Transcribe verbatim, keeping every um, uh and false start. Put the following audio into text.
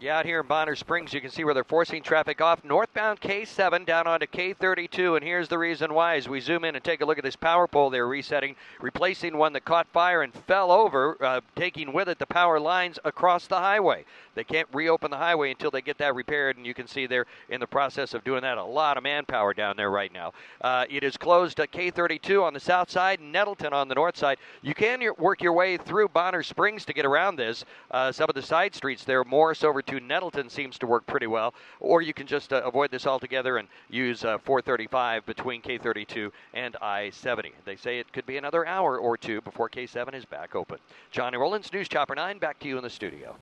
Yeah, out here in Bonner Springs, you can see where they're forcing traffic off northbound K seven down onto K thirty-two, and here's the reason why. As we zoom in and take a look at this power pole they're resetting, replacing one that caught fire and fell over, uh, taking with it the power lines across the highway. They can't reopen the highway until they get that repaired, and you can see they're in the process of doing that. A lot of manpower down there right now. Uh, it is closed at K thirty-two on the south side, Nettleton on the north side. You can work your way through Bonner Springs to get around this. Uh, some of the side streets there, Morris over to Nettleton seems to work pretty well, or you can just uh, avoid this altogether and use uh, four thirty-five between K thirty-two and I seventy. They say it could be another hour or two before K seven is back open. Johnny Rollins, News Chopper nine, back to you in the studio.